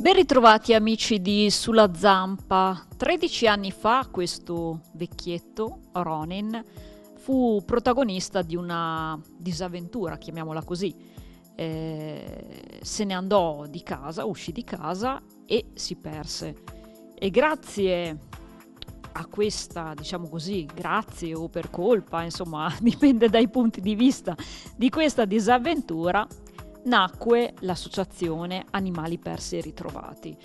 Ben ritrovati amici di Sulla Zampa. 13 anni fa questo vecchietto, Ronin, fu protagonista di una disavventura, chiamiamola così. Se ne andò di casa, uscì di casa e si perse. E grazie a questa, diciamo così, grazie o per colpa, insomma, dipende dai punti di vista, di questa disavventura, nacque l'associazione Animali Persi e Ritrovati.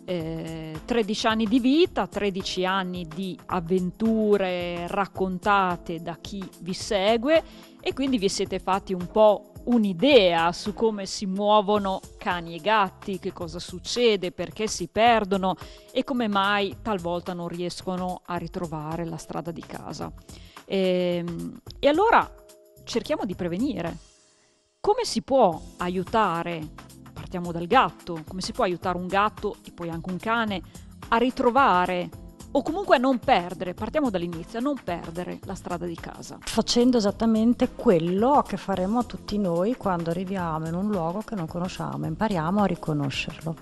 13 anni di vita, 13 anni di avventure raccontate da chi vi segue, e quindi vi siete fatti un po' un'idea su come si muovono cani e gatti, che cosa succede, perché si perdono e come mai talvolta non riescono a ritrovare la strada di casa. E allora cerchiamo di prevenire. Come si può aiutare, partiamo dal gatto, come si può aiutare un gatto e poi anche un cane a ritrovare o comunque a non perdere, partiamo dall'inizio, a non perdere la strada di casa? Facendo esattamente quello che faremo tutti noi quando arriviamo in un luogo che non conosciamo, impariamo a riconoscerlo.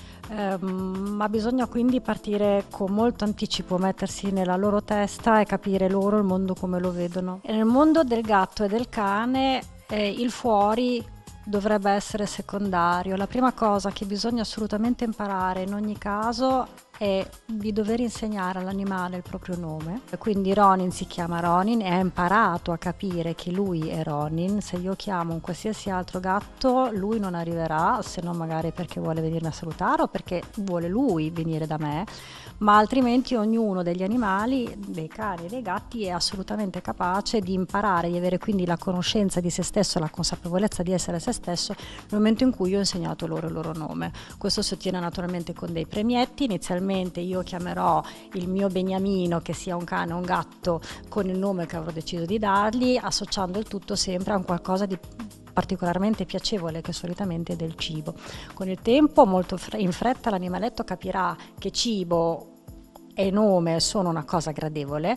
Ma bisogna quindi partire con molto anticipo, mettersi nella loro testa e capire loro il mondo come lo vedono. E nel mondo del gatto e del cane il fuori dovrebbe essere secondario. La prima cosa che bisogna assolutamente imparare in ogni caso è di dover insegnare all'animale il proprio nome. Quindi Ronin si chiama Ronin e ha imparato a capire che lui è Ronin. Se io chiamo un qualsiasi altro gatto, lui non arriverà, se non magari perché vuole venirmi a salutare o perché vuole lui venire da me, ma altrimenti ognuno degli animali, dei cani e dei gatti, è assolutamente capace di imparare, di avere quindi la conoscenza di se stesso, la consapevolezza di essere se stesso nel momento in cui io ho insegnato loro il loro nome. Questo si ottiene naturalmente con dei premietti. Inizialmente io chiamerò il mio beniamino, che sia un cane o un gatto, con il nome che avrò deciso di dargli, associando il tutto sempre a un qualcosa di particolarmente piacevole, che solitamente è del cibo. Con il tempo, molto in fretta, l'animaletto capirà che cibo e nome sono una cosa gradevole.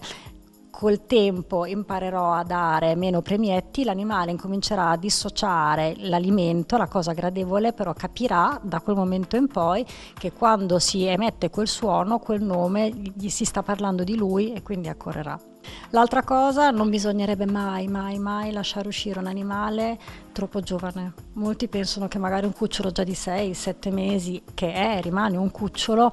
Col tempo imparerò a dare meno premietti, l'animale incomincerà a dissociare l'alimento, la cosa gradevole, però capirà da quel momento in poi che quando si emette quel suono, quel nome, gli si sta parlando di lui e quindi accorrerà. L'altra cosa, non bisognerebbe mai lasciare uscire un animale troppo giovane. Molti pensano che magari un cucciolo già di 6-7 mesi, che rimane un cucciolo,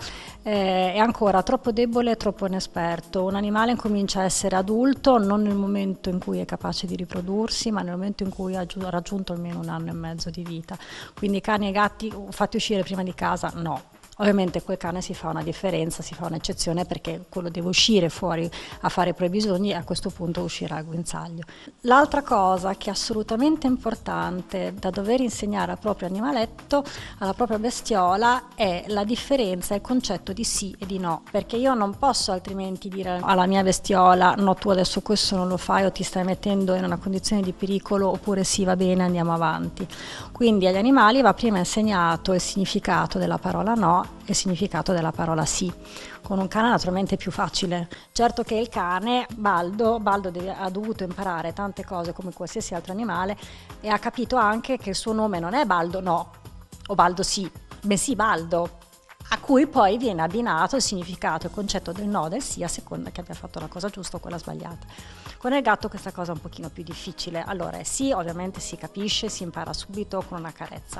è ancora troppo debole e troppo inesperto. Un animale incomincia a essere adulto non nel momento in cui è capace di riprodursi, ma nel momento in cui ha raggiunto almeno 1 anno e mezzo di vita. Quindi cani e gatti fatti uscire prima di casa, no. Ovviamente quel cane si fa una differenza, si fa un'eccezione, perché quello deve uscire fuori a fare i propri bisogni e a questo punto uscirà al guinzaglio. L'altra cosa che è assolutamente importante da dover insegnare al proprio animaletto, alla propria bestiola, è la differenza, il concetto di sì e di no, perché io non posso altrimenti dire alla mia bestiola no, tu adesso questo non lo fai o ti stai mettendo in una condizione di pericolo, oppure sì, va bene, andiamo avanti. Quindi agli animali va prima insegnato il significato della parola no e il significato della parola sì. Con un cane naturalmente è più facile. Certo che il cane, Baldo ha dovuto imparare tante cose come qualsiasi altro animale, e ha capito anche che il suo nome non è Baldo no o Baldo sì, bensì Baldo, a cui poi viene abbinato il significato, il concetto del no, del sì, a seconda che abbia fatto la cosa giusta o quella sbagliata. Con il gatto questa cosa è un pochino più difficile. Allora sì, ovviamente si capisce, si impara subito con una carezza.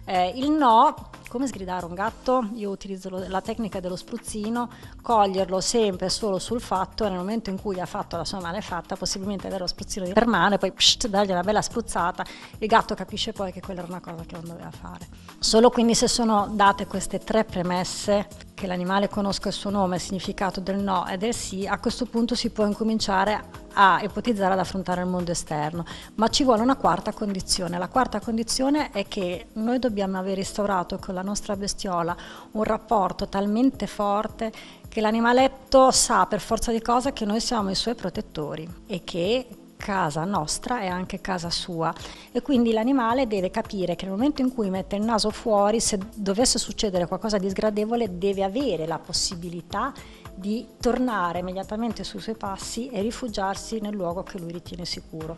Il no, come sgridare un gatto? Io utilizzo la tecnica dello spruzzino, coglierlo sempre solo sul fatto, e nel momento in cui ha fatto la sua malefatta, possibilmente avere lo spruzzino di permane, poi dargli una bella spruzzata, il gatto capisce poi che quella era una cosa che non doveva fare. Solo quindi se sono date queste 3 premesse, che l'animale conosca il suo nome, il significato del no e del sì, a questo punto si può incominciare a ipotizzare ad affrontare il mondo esterno. Ma ci vuole una quarta condizione. La quarta condizione è che noi dobbiamo aver instaurato con la nostra bestiola un rapporto talmente forte che l'animaletto sa per forza di cose che noi siamo i suoi protettori e che casa nostra è anche casa sua, e quindi l'animale deve capire che nel momento in cui mette il naso fuori, se dovesse succedere qualcosa di sgradevole, deve avere la possibilità di tornare immediatamente sui suoi passi e rifugiarsi nel luogo che lui ritiene sicuro.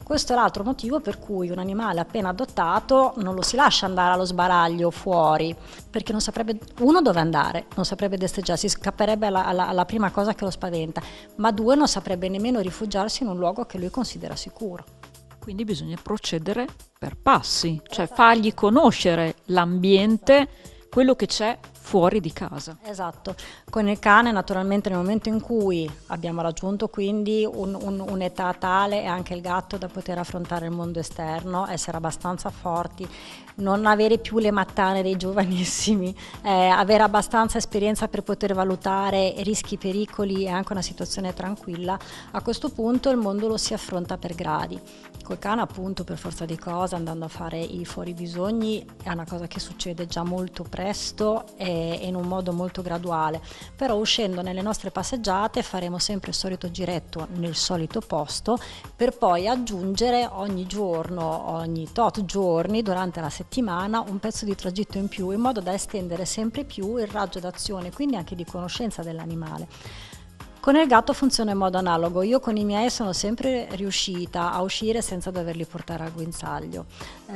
Questo è l'altro motivo per cui un animale appena adottato non lo si lascia andare allo sbaraglio fuori, perché non saprebbe, uno, dove andare, non saprebbe desteggiarsi, scapperebbe alla prima cosa che lo spaventa, ma due, non saprebbe nemmeno rifugiarsi in un luogo che lui considera sicuro. Quindi bisogna procedere per passi, cioè fargli conoscere l'ambiente, quello che c'è fuori di casa. Esatto, con il cane naturalmente nel momento in cui abbiamo raggiunto quindi un'età tale, e anche il gatto, da poter affrontare il mondo esterno, essere abbastanza forti, non avere più le mattane dei giovanissimi, avere abbastanza esperienza per poter valutare rischi, pericoli e anche una situazione tranquilla, a questo punto il mondo lo si affronta per gradi. Col cane appunto, per forza di cose, andando a fare i fuori bisogni, è una cosa che succede già molto presto e in un modo molto graduale, però uscendo nelle nostre passeggiate faremo sempre il solito giretto nel solito posto, per poi aggiungere ogni giorno, ogni tot giorni durante la settimana, un pezzo di tragitto in più, in modo da estendere sempre più il raggio d'azione, quindi anche di conoscenza dell'animale. Con il gatto funziona in modo analogo. Io con i miei sono sempre riuscita a uscire senza doverli portare al guinzaglio,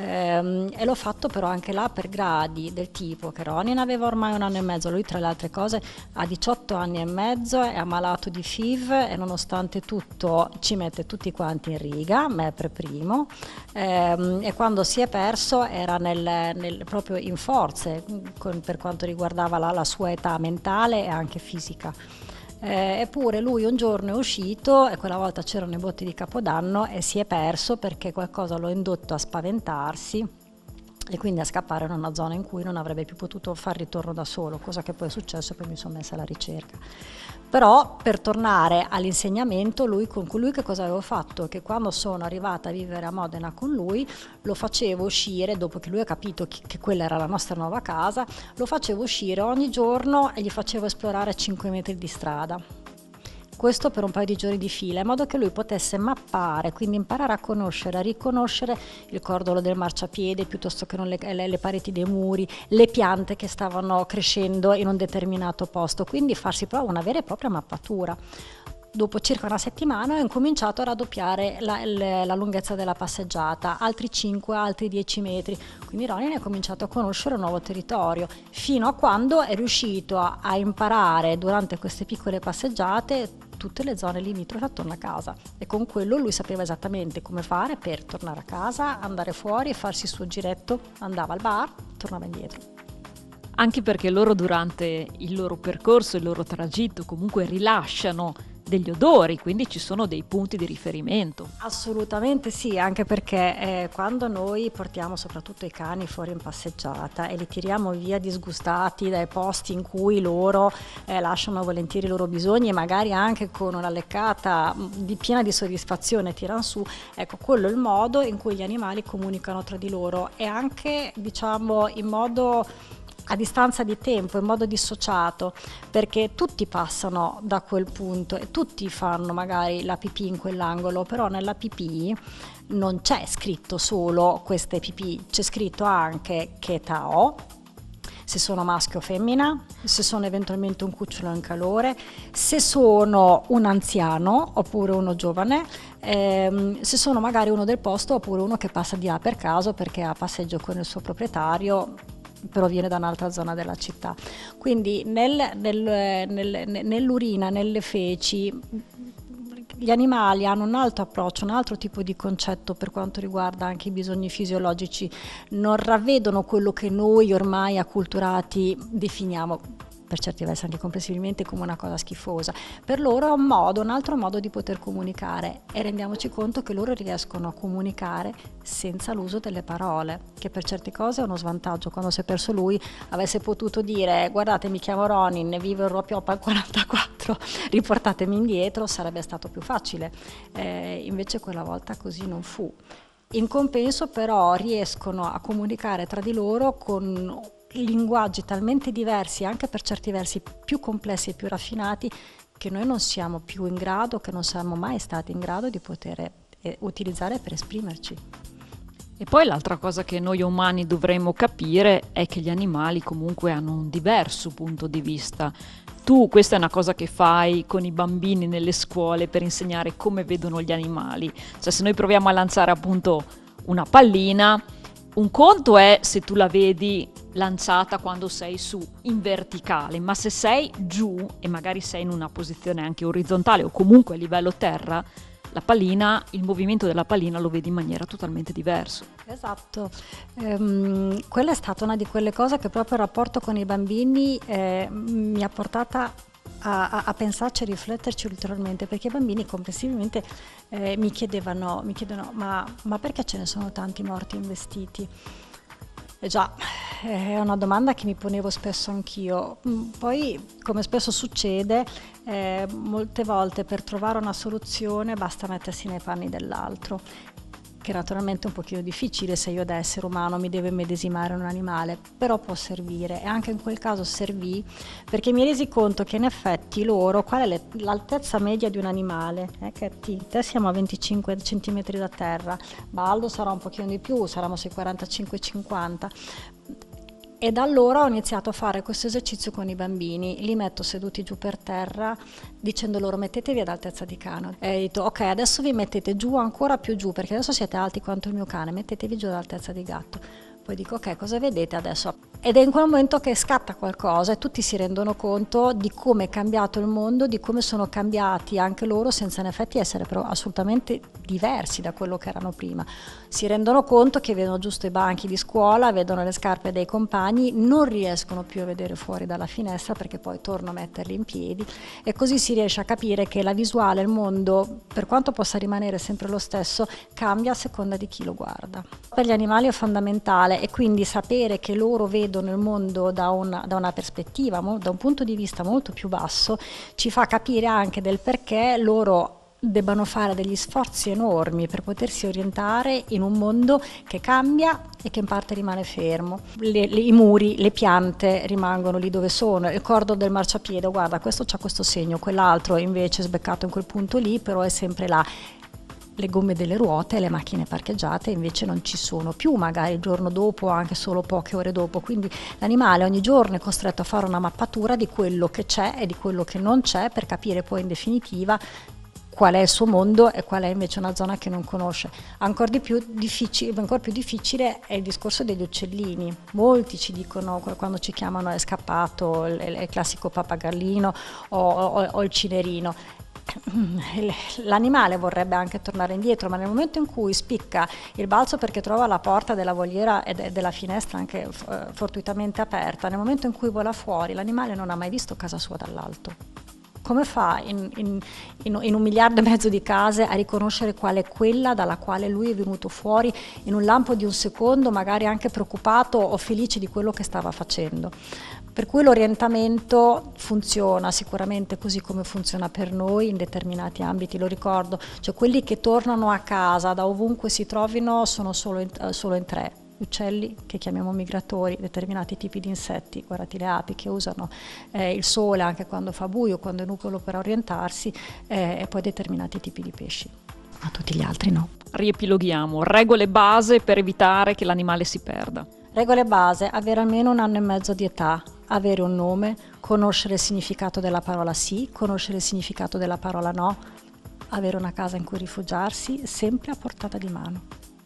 e l'ho fatto però anche là per gradi, del tipo che Ronin aveva ormai 1 anno e mezzo, lui tra le altre cose ha 18 anni e mezzo, è ammalato di FIV e nonostante tutto ci mette tutti quanti in riga, me per primo, e quando si è perso era proprio in forze per quanto riguardava la sua età mentale e anche fisica. Eppure lui un giorno è uscito, e quella volta c'erano i botti di Capodanno, e si è perso perché qualcosa lo ha indotto a spaventarsi e quindi a scappare in una zona in cui non avrebbe più potuto far ritorno da solo, cosa che poi è successo e poi mi sono messa alla ricerca. Però per tornare all'insegnamento, con lui che cosa avevo fatto? Che quando sono arrivata a vivere a Modena con lui, lo facevo uscire, dopo che lui ha capito che quella era la nostra nuova casa, lo facevo uscire ogni giorno e gli facevo esplorare 5 metri di strada. Questo per un paio di giorni di fila, in modo che lui potesse mappare, quindi imparare a conoscere, a riconoscere il cordolo del marciapiede piuttosto che non le pareti dei muri, le piante che stavano crescendo in un determinato posto, quindi farsi proprio una vera e propria mappatura. Dopo circa una settimana ho incominciato a raddoppiare la lunghezza della passeggiata, altri 5, altri 10 metri, quindi Ronin ha cominciato a conoscere un nuovo territorio, fino a quando è riuscito a imparare durante queste piccole passeggiate tutte le zone limitrofe attorno a casa, e con quello lui sapeva esattamente come fare per tornare a casa, andare fuori e farsi il suo giretto, andava al bar, tornava indietro. Anche perché loro durante il loro percorso, il loro tragitto, comunque rilasciano degli odori, quindi ci sono dei punti di riferimento. Assolutamente sì, anche perché quando noi portiamo soprattutto i cani fuori in passeggiata e li tiriamo via disgustati dai posti in cui loro lasciano volentieri i loro bisogni, e magari anche con una leccata piena di soddisfazione tirano su, ecco, quello è il modo in cui gli animali comunicano tra di loro, e anche, diciamo, in modo a distanza di tempo, in modo dissociato, perché tutti passano da quel punto e tutti fanno magari la pipì in quell'angolo, però nella pipì non c'è scritto solo queste pipì, c'è scritto anche che età ho, se sono maschio o femmina, se sono eventualmente un cucciolo in calore, se sono un anziano oppure uno giovane, se sono magari uno del posto oppure uno che passa di là per caso perché ha passeggio con il suo proprietario, però viene da un'altra zona della città. Quindi nell'urina, nelle feci, gli animali hanno un altro approccio, un altro tipo di concetto per quanto riguarda anche i bisogni fisiologici, non ravvedono quello che noi ormai acculturati definiamo, per certi versi anche comprensibilmente, come una cosa schifosa. Per loro è un altro modo di poter comunicare, e rendiamoci conto che loro riescono a comunicare senza l'uso delle parole, che per certe cose è uno svantaggio. Quando si è perso lui, avesse potuto dire: guardate, mi chiamo Ronin, vivo in Ruopioppa al 44, riportatemi indietro, sarebbe stato più facile. Invece quella volta così non fu. In compenso però riescono a comunicare tra di loro con linguaggi talmente diversi, anche per certi versi più complessi e più raffinati, che noi non siamo più in grado, che non siamo mai stati in grado di poter utilizzare per esprimerci. E poi l'altra cosa che noi umani dovremmo capire è che gli animali comunque hanno un diverso punto di vista. Tu, questa è una cosa che fai con i bambini nelle scuole per insegnare come vedono gli animali. Cioè, se noi proviamo a lanciare appunto una pallina, un conto è se tu la vedi lanciata quando sei su in verticale, ma se sei giù e magari sei in una posizione anche orizzontale o comunque a livello terra, la pallina, il movimento della pallina lo vedi in maniera totalmente diversa. Esatto. Quella è stata una di quelle cose che proprio il rapporto con i bambini mi ha portata a pensarci e rifletterci ulteriormente, perché i bambini comprensibilmente mi chiedono ma perché ce ne sono tanti morti investiti? E già, è una domanda che mi ponevo spesso anch'io. Poi, come spesso succede, molte volte per trovare una soluzione basta mettersi nei panni dell'altro, che naturalmente è un pochino difficile se io da essere umano mi devo immedesimare in un animale, però può servire, e anche in quel caso servì perché mi resi conto che in effetti loro, qual è l'altezza media di un animale? Te siamo a 25 centimetri da terra, Baldo sarà un pochino di più, saremo sui 45-50. E da allora ho iniziato a fare questo esercizio con i bambini, li metto seduti giù per terra dicendo loro mettetevi ad altezza di cane. E ho detto ok, adesso vi mettete giù ancora più giù perché adesso siete alti quanto il mio cane, mettetevi giù ad altezza di gatto. Poi dico ok, cosa vedete adesso? Ed è in quel momento che scatta qualcosa e tutti si rendono conto di come è cambiato il mondo, di come sono cambiati anche loro senza in effetti essere però assolutamente diversi da quello che erano prima. Si rendono conto che vedono giusto i banchi di scuola, vedono le scarpe dei compagni, non riescono più a vedere fuori dalla finestra perché poi torno a metterli in piedi, e così si riesce a capire che la visuale, il mondo, per quanto possa rimanere sempre lo stesso, cambia a seconda di chi lo guarda. Per gli animali è fondamentale, e quindi sapere che loro vedono il mondo da una prospettiva, da un punto di vista molto più basso, ci fa capire anche del perché loro debbano fare degli sforzi enormi per potersi orientare in un mondo che cambia e che in parte rimane fermo. I muri, le piante rimangono lì dove sono, il cordo del marciapiede, guarda, questo c'ha questo segno, quell'altro invece è sbeccato in quel punto lì, però è sempre là. Le gomme delle ruote, le macchine parcheggiate invece non ci sono più, magari il giorno dopo o anche solo poche ore dopo, quindi l'animale ogni giorno è costretto a fare una mappatura di quello che c'è e di quello che non c'è per capire poi in definitiva qual è il suo mondo e qual è invece una zona che non conosce. Ancora più difficile è il discorso degli uccellini. Molti ci dicono, quando ci chiamano è scappato il classico pappagallino o il cinerino. L'animale vorrebbe anche tornare indietro, ma nel momento in cui spicca il balzo perché trova la porta della voliera e della finestra anche fortuitamente aperta, nel momento in cui vola fuori, l'animale non ha mai visto casa sua dall'alto. Come fa in 1,5 miliardi di case a riconoscere qual è quella dalla quale lui è venuto fuori in un lampo di un secondo, magari anche preoccupato o felice di quello che stava facendo? Per cui l'orientamento funziona sicuramente così come funziona per noi in determinati ambiti, lo ricordo, cioè quelli che tornano a casa da ovunque si trovino sono solo in tre. Uccelli che chiamiamo migratori, determinati tipi di insetti, guardate le api che usano il sole anche quando fa buio, quando è nuvolo per orientarsi, e poi determinati tipi di pesci, ma tutti gli altri no. Riepiloghiamo, regole base per evitare che l'animale si perda. Regole base: avere almeno 1 anno e mezzo di età, avere un nome, conoscere il significato della parola sì, conoscere il significato della parola no, avere una casa in cui rifugiarsi, sempre a portata di mano.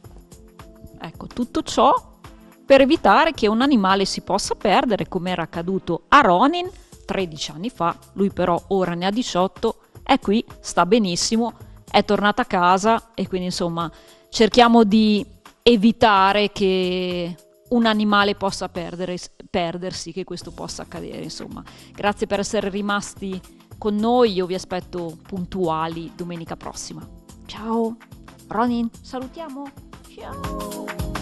Ecco, tutto ciò per evitare che un animale si possa perdere, come era accaduto a Ronin 13 anni fa. Lui però ora ne ha 18, è qui, sta benissimo, è tornato a casa, e quindi insomma cerchiamo di evitare che un animale possa perdersi, che questo possa accadere. Insomma, grazie per essere rimasti con noi, io vi aspetto puntuali domenica prossima. Ciao! Ronin, salutiamo! Ciao!